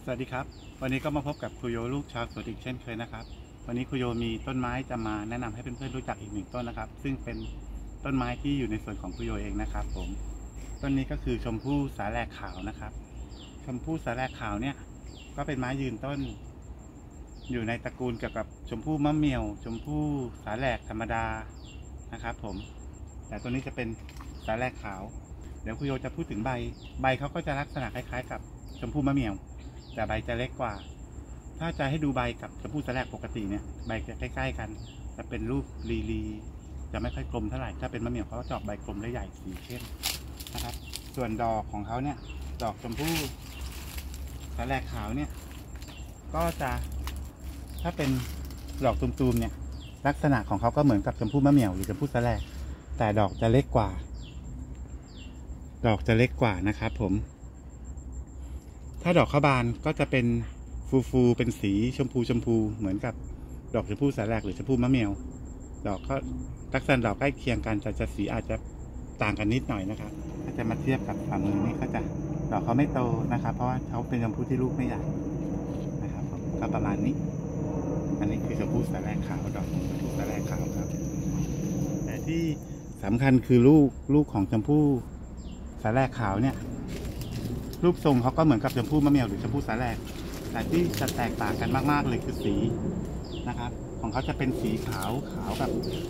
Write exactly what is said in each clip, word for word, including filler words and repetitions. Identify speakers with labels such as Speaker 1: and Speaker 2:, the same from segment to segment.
Speaker 1: สวัสดีครับวันนี้ก็มาพบกับครูโยลูกชาวสวนอีกเช่นเคยนะครับวันนี้ครูโยมีต้นไม้จะมาแนะนำให้เพื่อนๆรู้จักอีกหนึ่งต้นนะครับซึ่งเป็นต้นไม้ที่อยู่ในสวนของครูโยเองนะครับผมต้นนี้ก็คือชมพู่สาแหลกขาวนะครับชมพู่สาแหลกขาวเนี่ยก็เป็นไม้ยืนต้นอยู่ในตระกูลเกี่ยวกับชมพู่มะเหมี่ยวชมพู่สาแหลกธรรมดานะครับผมแต่ตัวนี้จะเป็นสาแหลกขาวเดี๋ยวครูโยจะพูดถึงใบใบเขาก็จะลักษณะคล้ายๆกับชมพู่มะเหมี่ยวแต่ใบจะเล็กกว่าถ้าจะให้ดูใบกับชมพู่สาแหลกปกติเนี่ยใบจะใกล้ๆกันจะเป็นรูปรีรีจะไม่ค่อยกลมเท่าไหร่ถ้าเป็นมะเหมี่ยวเขาจะออกใบกลมและใหญ่สีเข้มนะครับส่วนดอกของเขาเนี่ยดอกชมพู่สาแหลกขาวเนี่ยก็จะถ้าเป็นดอกตูมๆเนี่ยลักษณะของเขาก็เหมือนกับชมพู่มะเหมี่ยวหรือชมพู่สาแหลกแต่ดอกจะเล็กกว่าดอกจะเล็กกว่านะครับผมถ้าดอกข้าวบานก็จะเป็นฟูฟูเป็นสีชมพูชมพูเหมือนกับดอกชมพู่สาแหลกหรือชมพู่มะเหมี่ยวดอกก็ลักษณะดอกใกล้เคียงกันแต่จะสีอาจจะต่างกันนิดหน่อยนะครับถ้าจะมาเทียบกับฝั่งมือนี่ก็จะดอกเขาไม่โตนะครับเพราะว่าเขาเป็นชมพู่ที่ลูกไม่ใหญ่นะครับก็ประมาณนี้อันนี้คือชมพู่สาแหลกขาวดอกของชมพู่สาแหลกขาวครับแต่ที่สำคัญคือลูกลูกของชมพู่สาแหลกขาวเนี่ยรูปทรงเขาก็เหมือนกับชมพู่มะเหมี่ยวหรือชมพู่สาแหลกแต่ที่จะแตกต่างกันมากๆเลยคือสีนะครับของเขาจะเป็นสีขาวขาวแบบ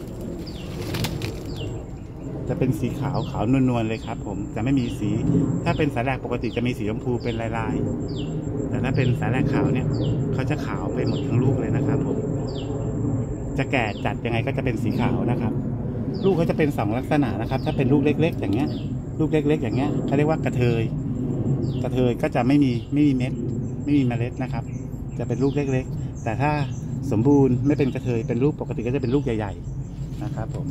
Speaker 1: จะเป็นสีขาวขาวนวลๆเลยครับผมจะไม่มีสีถ้าเป็นสาแหลกปกติจะมีสีชมพูเป็นลายๆแต่ถ้าเป็นสาแหลกขาวเนี่ยเขาจะขาวไปหมดทั้งลูกเลยนะครับผมจะแก่จัดยังไงก็จะเป็นสีขาวนะครับลูกเขาจะเป็นสองลักษณะนะครับถ้าเป็นลูกเล็กๆอย่างเงี้ยลูกเล็กๆอย่างเงี้ยเขาเรียกว่ากระเทยกระเทยก็จะไม่มีไม่มีเม็ดไม่มีเมล็ดนะครับจะเป็นลูกเล็กๆแต่ถ้าสมบูรณ์ไม่เป็นกระเทยเป็นลูกปกติก็จะเป็นลูกใหญ่ๆนะครับผม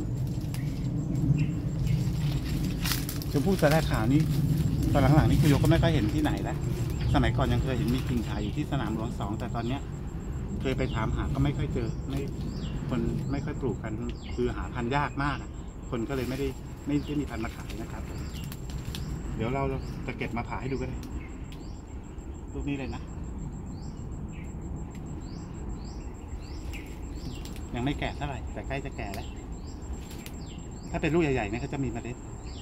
Speaker 1: ชมพู่สาแหลกขาวนี้ตอนหลังๆนี้ครูโยก็ไม่ค่อยเห็นที่ไหนแล้วสมัยก่อนยังเคยเห็นมีกิ่งขายอยู่ที่สนามหลวงสองแต่ตอนเนี้ยเคยไปถามหาก็ไม่ค่อยเจอไม่คนไม่ค่อยปลูกกันคือหาพันธุ์ยากมากคนก็เลยไม่ได้ไม่ได้มีพันธุ์มาขายนะครับผมเดี๋ยวเราจะเก็บมาผ่าให้ดูกันเลยลูกนี้เลยนะยังไม่แก่เท่าไหร่แต่ใกล้จะแก่แล้วถ้าเป็นลูกใหญ่ๆเนี่ยเขาจะมีเมล็ด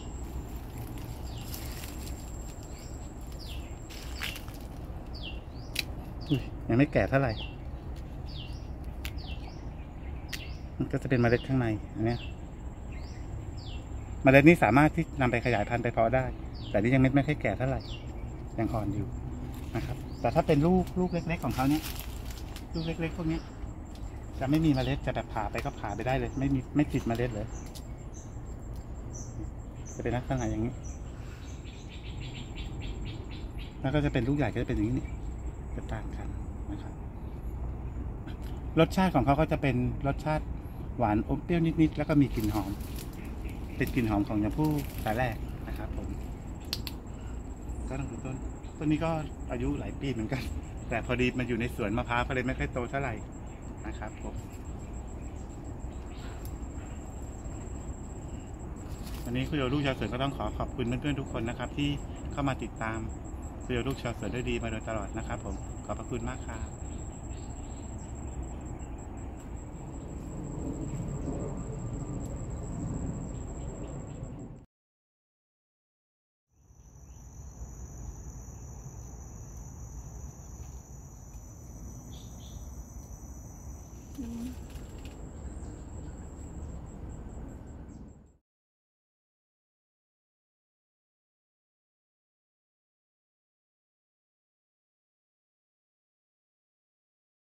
Speaker 1: ยังไม่แก่เท่าไหร่มันก็จะเป็นเมล็ดข้างในอันนี้เมล็ดนี้สามารถที่นำไปขยายพันธุ์ไปเพาะได้แต่นี่ยังไม่ไม่ค่อยแก่เท่าไหร่ยังอ่อนอยู่นะครับแต่ถ้าเป็นลูกลูกเล็กๆของเขาเนี่ยลูกเล็กๆพวกนี้จะไม่มีเมล็ดจะแบบผ่าไปก็ผ่าไปได้เลยไม่มีไม่ติดเมล็ดเลยจะเป็นลักษณะอย่างนี้แล้วก็จะเป็นลูกใหญ่ก็จะเป็นอย่างนี้จะต่างกันนะครับรสชาติของเขาก็จะเป็นรสชาติหวานอมเปรี้ยวนิดๆแล้วก็มีกลิ่นหอมเป็นกลิ่นหอมของชมพู่สาแหลกนะครับผมก็ต้องดูต้นต้นนี้ก็อายุหลายปีเหมือนกันแต่พอดีมันอยู่ในสวนมะพร้าวก็เลยไม่ค่อยโตเท่าไหร่นะครับผมวันนี้ครูโยลูกชาวสวนก็ต้องขอขอบคุณเพื่อนๆทุกคนนะครับที่เข้ามาติดตามครูโยลูกชาวสวนได้ดีมาโดยตลอดนะครับผมขอบพระคุณมากครับ